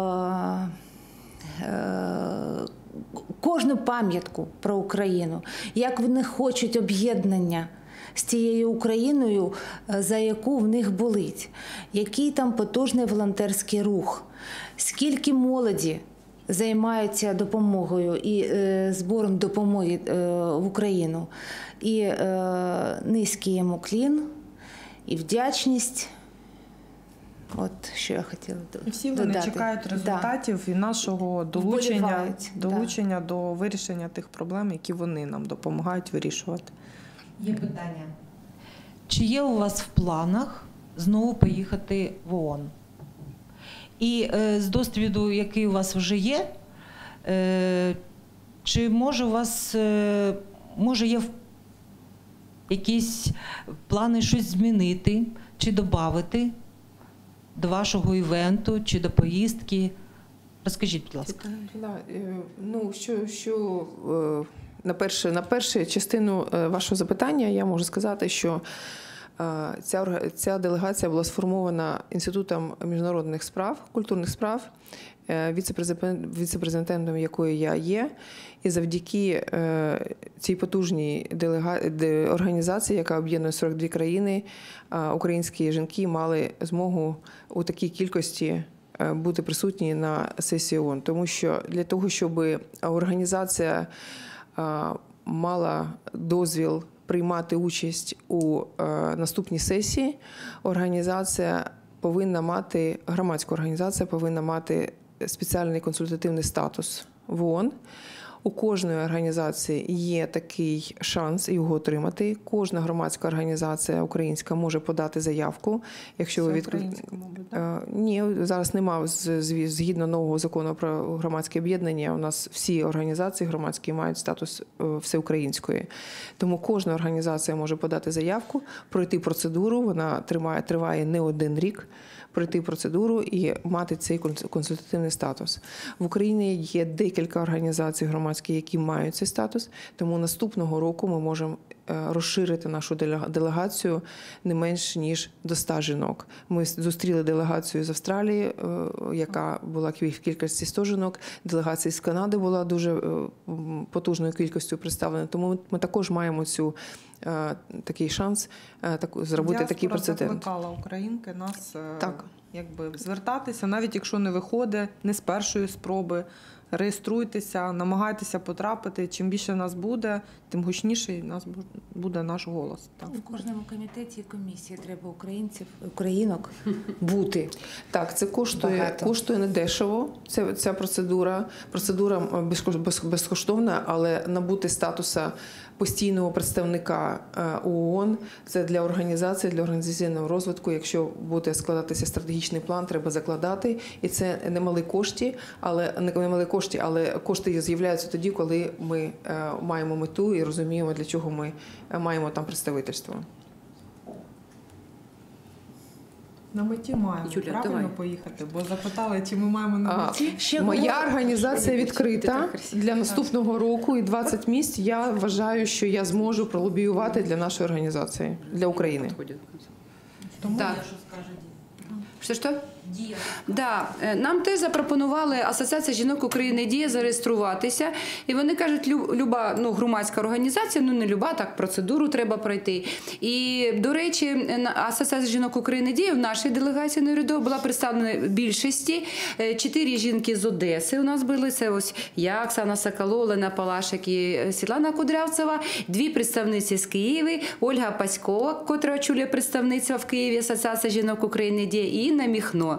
е, кожну пам'ятку про Україну, як вони хочуть об'єднання з тією Україною, за яку в них болить, який там потужний волонтерський рух, скільки молоді займаються допомогою і е, збором допомоги е, в Україну. І е, низький йому клін, і вдячність. От що я хотіла додати. І всі вони чекають результатів да. і нашого долучення, долучення да. до вирішення тих проблем, які вони нам допомагають вирішувати. Є питання. Чи є у вас в планах знову поїхати в ООН? І е, з досвіду, який у вас вже є, е, чи може у вас, е, може є якісь плани щось змінити, чи додати до вашого івенту, чи до поїздки? Розкажіть, будь ласка. Да, ну, що, що на першу, на першу частину вашого запитання я можу сказати, що ця, ця делегація була сформована Інститутом міжнародних справ, культурних справ, віце-президентом якої я є. І завдяки цій потужній делега... організації, яка об'єднує сорок дві країни, українські жінки мали змогу у такій кількості бути присутні на сесії ООН. Тому що для того, щоб організація мала дозвіл приймати участь у е, наступній сесії, організація повинна мати, громадська організація повинна мати спеціальний консультативний статус в ООН. У кожної організації є такий шанс його отримати. Кожна громадська організація українська може подати заявку. Якщо ви відкриєте... Ні, зараз нема. Згідно нового закону про громадське об'єднання, у нас всі організації громадські мають статус всеукраїнської. Тому кожна організація може подати заявку, пройти процедуру, вона триває, триває не один рік, пройти процедуру і мати цей консультативний статус. В Україні є декілька організацій громадських, які мають цей статус, тому наступного року ми можемо розширити нашу делегацію не менш ніж до ста жінок. Ми зустріли делегацію з Австралії, яка була в кількості сто жінок, делегація з Канади була дуже потужною кількістю представлена, тому ми також маємо цю такий шанс так, зробити Діаспора такий прецедент. Закликала українки нас так. якби звертатися, навіть якщо не виходить, не з першої спроби, реєструйтеся, намагайтеся потрапити. Чим більше в нас буде, тим гучніший нас буде наш голос. Так. В кожному комітеті і комісії треба українців, українок бути. Так, це коштує, коштує недешево, це, ця процедура. Процедура безкоштовна, але набути статуса постійного представника ООН – це для організації, для організаційного розвитку. Якщо буде складатися стратегічний план, треба закладати. І це немалі кошти, але немалі кошти, але кошти з'являються тоді, коли ми маємо мету і розуміємо, для чого ми маємо там представництво. На меті маємо, Юля, правильно давай. поїхати? Бо запитали, чи ми маємо на меті. А, моя організація відкрита для наступного року і двадцять місць. Я вважаю, що я зможу пролобіювати для нашої організації, для України. Тому Так. я що скаже Дія. Що, що? Дія. Да. Нам теж запропонували Асоціація жінок України «Дія» зареєструватися. І вони кажуть, люба ну, громадська організація, ну не люба, так процедуру треба пройти. І, до речі, Асоціація жінок України «Дія» в нашій делегації неурядовій була представлена в більшості. Чотири жінки з Одеси у нас були. Це ось я, Оксана Соколова, Олена Палашик і Світлана Кудрявцева. Дві представниці з Києва, Ольга Паськова, котра очолює представництво в Києві Асоціація жінок України «Дія», і Інна Міхно.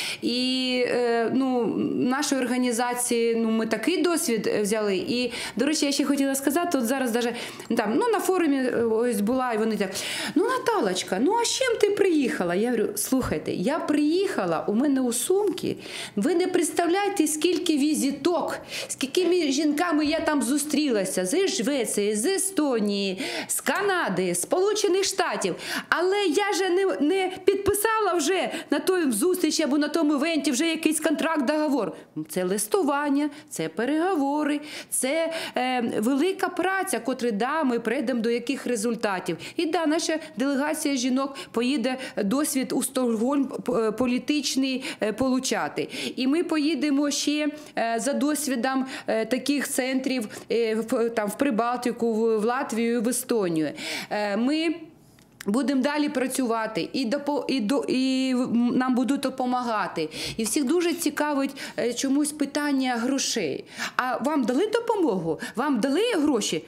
І ну, нашої організації ну, ми такий досвід взяли. І, до речі, я ще хотіла сказати, от зараз даже, там, ну, на форумі ось була, і вони так, ну, Наталочка, ну, а з чим ти приїхала? Я говорю, слухайте, я приїхала, у мене у сумці, ви не представляєте, скільки візиток, з якими жінками я там зустрілася, з Швеції, з Естонії, з Канади, з Сполучених Штатів. Але я же не, не підписала вже на той зустрічі або на тому івенті вже якийсь контракт, договор. Це листування, це переговори, це е, велика праця, котрі, да, ми прийдемо до яких результатів. І да, наша делегація жінок поїде досвід у Стокгольм політичний е, получати. І ми поїдемо ще е, за досвідом е, таких центрів е, в, там, в Прибалтику, в, в Латвію, в Естонію. Е, ми будемо далі працювати, і, допо, і, до, і нам будуть допомагати. І всіх дуже цікавить чомусь питання грошей. А вам дали допомогу? Вам дали гроші?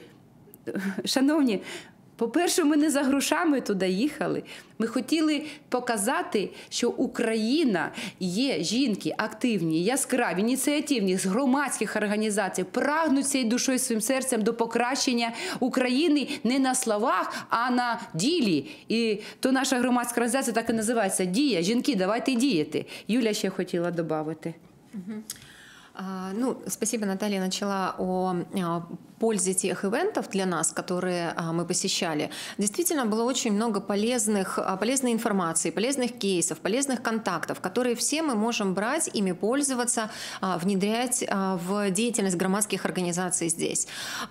Шановні, по-перше, ми не за грошами туди їхали. Ми хотіли показати, що Україна є жінки активні, яскраві, ініціативні, з громадських організацій, прагнуть цією душою, своїм серцем до покращення України не на словах, а на ділі. І то наша громадська організація так і називається «Дія». Жінки, давайте діяти. Юля ще хотіла додати. Угу. Ну, спасибо, Наталья начала о пользе тех ивентов для нас, которые мы посещали. Действительно, было очень много полезных, полезной информации, полезных кейсов, полезных контактов, которые все мы можем брать, ими пользоваться, внедрять в деятельность громадских организаций здесь.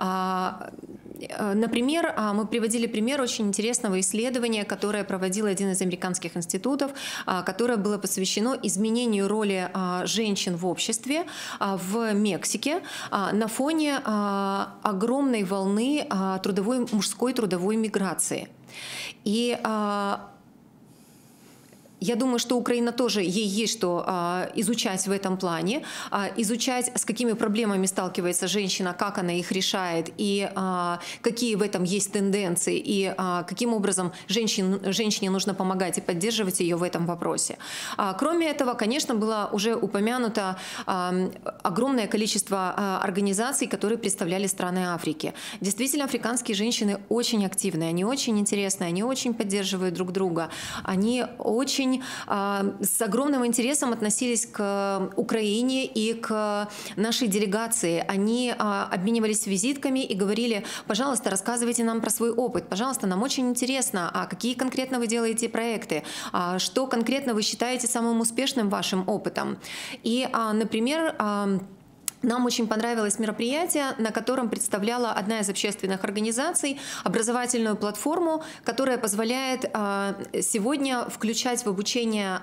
Например, мы приводили пример очень интересного исследования, которое проводил один из американских институтов, которое было посвящено изменению роли женщин в обществе в Мексике на фоне огромной волны трудовой, мужской трудовой миграции. И Я думаю, что Украина тоже, ей есть что а, изучать в этом плане, а, изучать, с какими проблемами сталкивается женщина, как она их решает, и а, какие в этом есть тенденции, и а, каким образом женщин, женщине нужно помогать и поддерживать ее в этом вопросе. А, кроме этого, конечно, было уже упомянуто а, огромное количество а, организаций, которые представляли страны Африки. Действительно, африканские женщины очень активные, они очень интересные, они очень поддерживают друг друга, они очень с огромным интересом относились к Украине и к нашей делегации. Они обменивались визитками и говорили: пожалуйста, рассказывайте нам про свой опыт, пожалуйста, нам очень интересно, а какие конкретно вы делаете проекты, что конкретно вы считаете самым успешным вашим опытом. И, например, нам очень понравилось мероприятие, на котором представляла одна из общественных организаций образовательную платформу, которая позволяет сегодня включать в обучение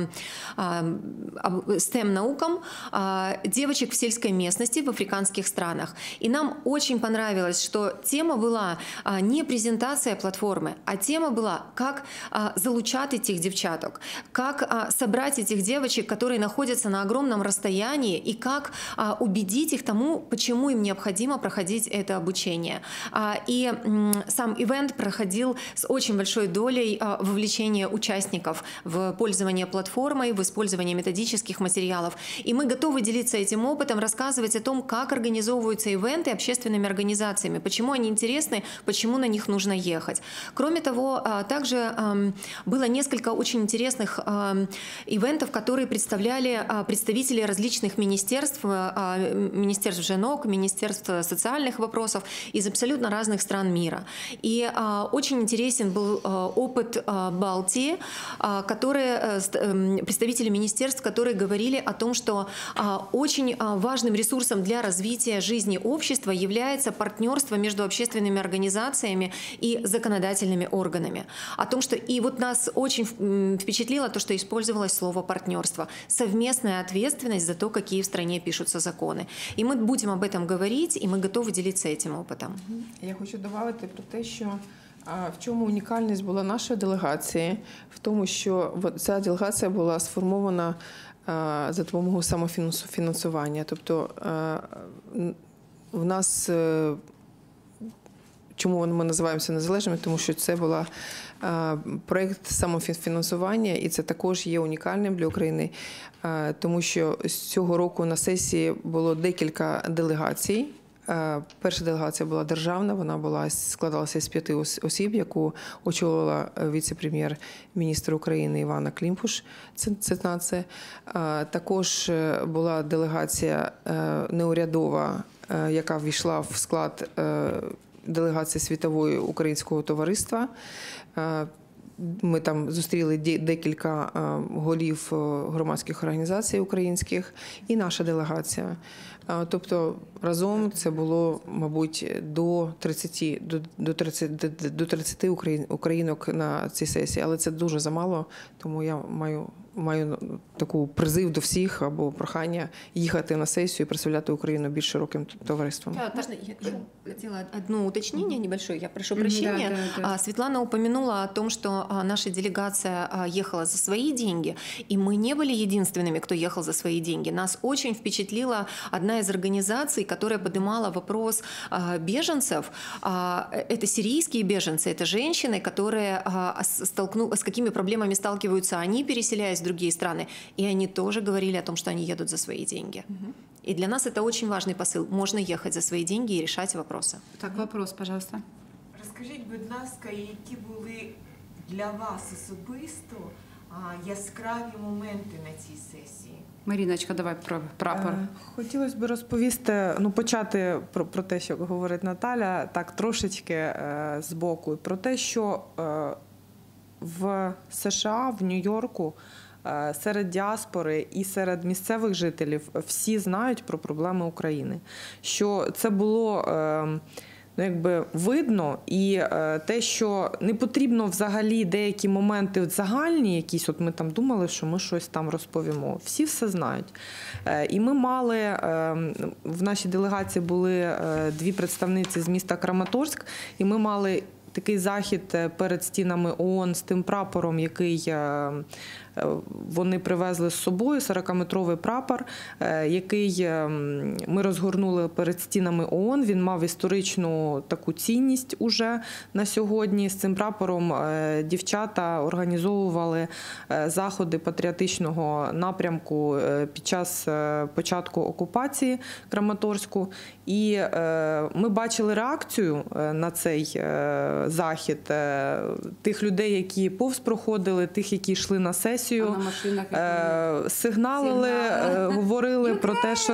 стэм-наукам девочек в сельской местности в африканских странах. И нам очень понравилось, что тема была не презентация платформы, а тема была, как залучать этих девчаток, как собрать этих девочек, которые находятся на огромном расстоянии, и как убедить их тому, почему им необходимо проходить это обучение. И сам ивент проходил с очень большой долей вовлечения участников в пользование платформой, в использование методических материалов. И мы готовы делиться этим опытом, рассказывать о том, как организовываются ивенты общественными организациями, почему они интересны, почему на них нужно ехать. Кроме того, также было несколько очень интересных ивентов, которые представляли представители различных министерств, Министерств женок, Министерств социальных вопросов из абсолютно разных стран мира. И а, очень интересен был а, опыт а, Балтии, а, которые, а, представители министерств, которые говорили о том, что а, очень а, важным ресурсом для развития жизни общества является партнерство между общественными организациями и законодательными органами. О том, что и вот нас очень впечатлило то, что использовалось слово партнерство, совместная ответственность за то, какие в стране пишутся законы. І ми будемо об этом говорити, і ми готові ділитися цим опитом. Я хочу додати про те, що в чому унікальність була нашої делегації, в тому, що ця делегація була сформована за допомогою самофінансування. Тобто в нас, чому ми називаємося незалежними, тому що це була проєкт самофінансування, і це також є унікальним для України, тому що з цього року на сесії було декілька делегацій. Перша делегація була державна, вона була, складалася з п'яти осіб, яку очолила віце-прем'єр-міністр України Іванна Клімпуш. Це нація. Також була делегація неурядова, яка ввійшла в склад делегації Світової українського товариства. Ми там зустріли декілька голів громадських організацій українських і наша делегація. Тобто разом це було, мабуть, до тридцяти, до тридцяти, до тридцяти українок на цій сесії, але це дуже замало, тому я маю маю таку призив до всіх або прохання їхати на сесію і представляти Україну більш широким товариством. Да, можно, я, я хотела одно уточнение небольшое, я прошу прощения. Да, да, да. Светлана упомянула о том, что наша делегация ехала за свои деньги, и мы не были единственными, кто ехал за свои деньги. Нас очень впечатлила одна из организаций, которая поднимала вопрос беженцев. Это сирийские беженцы, это женщины, которые столкну... с какими проблемами сталкиваются они, переселяясь в другие страны, и они тоже говорили о том, что они едут за свои деньги. Угу. И для нас это очень важный посыл. Можно ехать за свои деньги и решать вопросы. Так, вопрос, пожалуйста. Розкажіть, будь ласка, які були для вас особисто яскраві моменти на цій сесії? Маріночка, давай про прапор. Хотілося б розповісти, ну почати про, про те, що говорить Наталя, так трошечки е, збоку, про те, що е, в США, в Нью-Йорку, е, серед діаспори і серед місцевих жителів всі знають про проблеми України. Що це було... Е, Ну, якби видно, і е, те, що не потрібно взагалі деякі моменти загальні якісь, от ми там думали, що ми щось там розповімо. Всі все знають. Е, і ми мали, е, в нашій делегації були е, дві представниці з міста Краматорськ, і ми мали такий захід перед стінами ООН з тим прапором, який вони привезли з собою, сорокаметровий прапор, який ми розгорнули перед стінами ООН. Він мав історичну таку цінність уже на сьогодні. З цим прапором дівчата організовували заходи патріотичного напрямку під час початку окупації Краматорську. І ми бачили реакцію на цей захід тих людей, які повз проходили, тих, які йшли на сесію. А на машинах Сигналили, Сигнали. говорили про те, що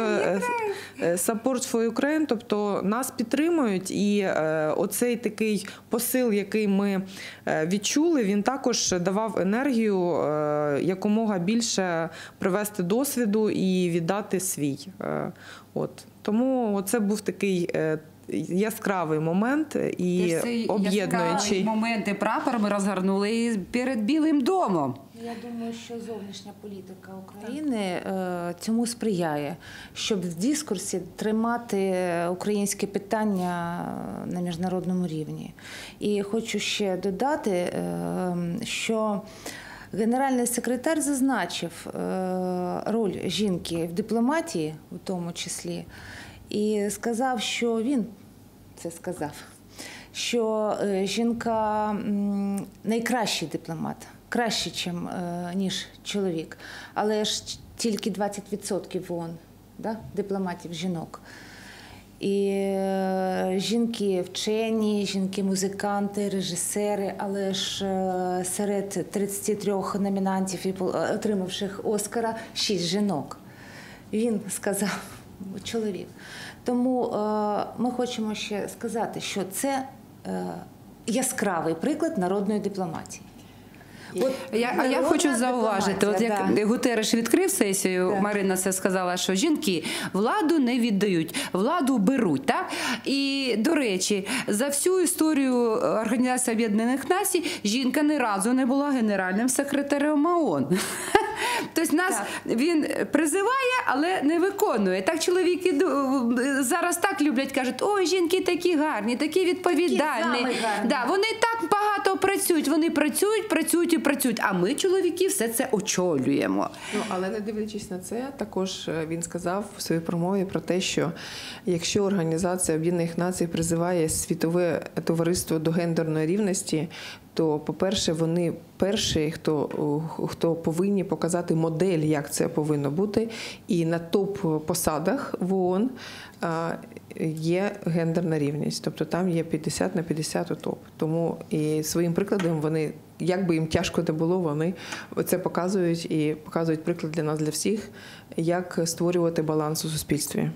support for Ukraine, тобто нас підтримують, і оцей такий посил, який ми відчули, він також давав енергію якомога більше привести досвіду і віддати свій. От. Тому це був такий яскравий момент і об'єднуючий. Моменти прапор ми розгорнули перед Білим домом. Я думаю, що зовнішня політика України е, цьому сприяє, щоб в дискурсі тримати українське питання на міжнародному рівні. І хочу ще додати, е, що генеральний секретар зазначив е, роль жінки в дипломатії, у тому числі, і сказав, що він це сказав, що е, жінка м, найкращий дипломат. Краще, ніж чоловік. Але ж тільки двадцять відсотків в ООН, да, дипломатів жінок. І жінки вчені, жінки-музиканти, режисери, але ж серед тридцяти трьох номінантів, отримавших Оскара, шість жінок. Він сказав, чоловік. Тому ми хочемо ще сказати, що це яскравий приклад народної дипломатії. От, я, а я хочу зауважити, от як да. Гутереш відкрив сесію, да. Марина це сказала, що жінки владу не віддають, владу беруть. Так? І, до речі, за всю історію Організації Об'єднаних Націй жінка ні разу не була генеральним секретарем ООН. Тобто нас так. Він призиває, але не виконує. Так чоловіки зараз так люблять, кажуть, ой, жінки такі гарні, такі відповідальні. Такі да, вони так багато працюють, вони працюють, працюють і працюють, а ми, чоловіки, все це очолюємо. Ну, але не дивлячись на це, також він сказав у своїй промові про те, що якщо Організація Об'єднаних Націй призиває світове товариство до гендерної рівності, то, по-перше, вони перші, хто, хто повинні показати модель, як це повинно бути. І на топ-посадах в ООН є гендерна рівність. Тобто там є п'ятдесят на п'ятдесят у топ. Тому і своїм прикладом вони, як би їм тяжко не було, вони це показують і показують приклад для нас, для всіх, як створювати баланс у суспільстві.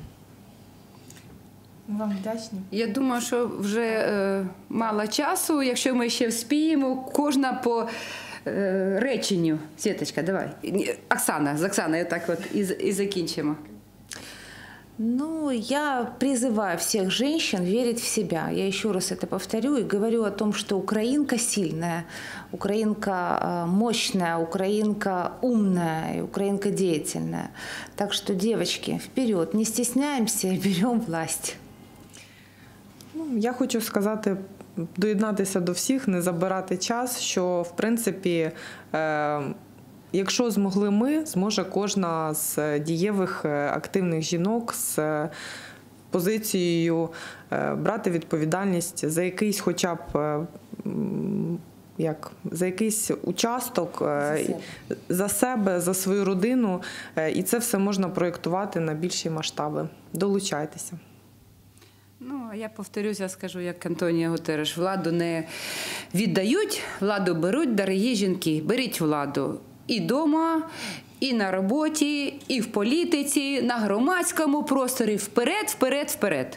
Вам вдячні. Я думаю, що вже е, мало часу. Якщо ми ще вспіємо, кожна по е, реченню. Світочка, давай. Оксана, з Оксаною так от і, і закінчимо. Ну, я призываю всех женщин верить в себя. Я еще раз это повторю и говорю о том, что украинка сильная, украинка мощная, украинка умная, украинка деятельная. Так что, девочки, вперед, не стесняемся и берем власть. Я хочу сказати, доєднатися до всіх, не забирати час, що, в принципі, е, якщо змогли ми, зможе кожна з дієвих активних жінок з позицією е, брати відповідальність за якийсь хоча б е, як, за якийсь участок, за себе. за себе, за свою родину, е, і це все можна проєктувати на більші масштаби. Долучайтеся. Ну, а я повторюся, скажу, як Антонія Гутереш, владу не віддають, владу беруть, дорогі жінки. Беріть владу і вдома, і на роботі, і в політиці, на громадському просторі. Вперед, вперед, вперед.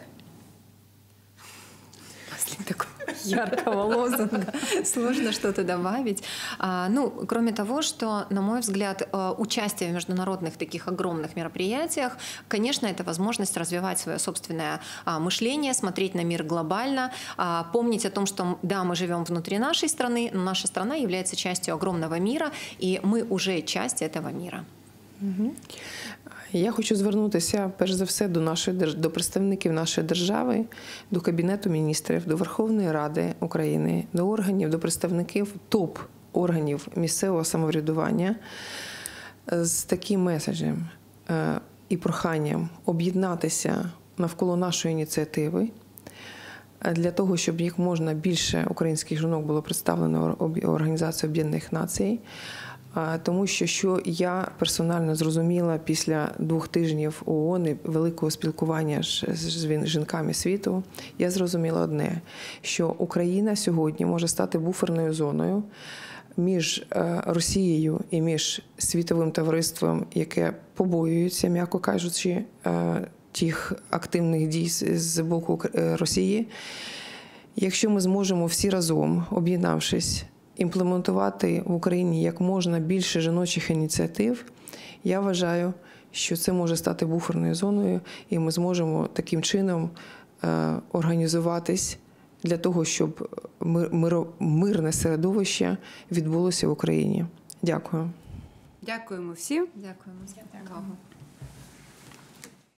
После такого яркого лозунга сложно что-то добавить. А, ну, кроме того, что, на мой взгляд, участие в международных таких огромных мероприятиях, конечно, это возможность развивать свое собственное а, мышление, смотреть на мир глобально, а, помнить о том, что, да, мы живем внутри нашей страны, но наша страна является частью огромного мира, и мы уже часть этого мира. Я хочу звернутися перш за все до нашої держ- до представників нашої держави, до Кабінету міністрів, до Верховної Ради України, до органів, до представників топ органів місцевого самоврядування з таким меседжем е, і проханням об'єднатися навколо нашої ініціативи для того, щоб як можна більше українських жінок було представлено в Організації Об'єднаних Націй. Тому що, що я персонально зрозуміла після двох тижнів ООН і великого спілкування з жінками світу, я зрозуміла одне, що Україна сьогодні може стати буферною зоною між Росією і між світовим товариством, яке побоюється, м'яко кажучи, тих активних дій з боку Росії. Якщо ми зможемо всі разом, об'єднавшись, імплементувати в Україні як можна більше жіночих ініціатив, я вважаю, що це може стати буферною зоною, і ми зможемо таким чином організуватись для того, щоб мирне середовище відбулося в Україні. Дякую. Дякуємо всім. Дякуємо за увагу.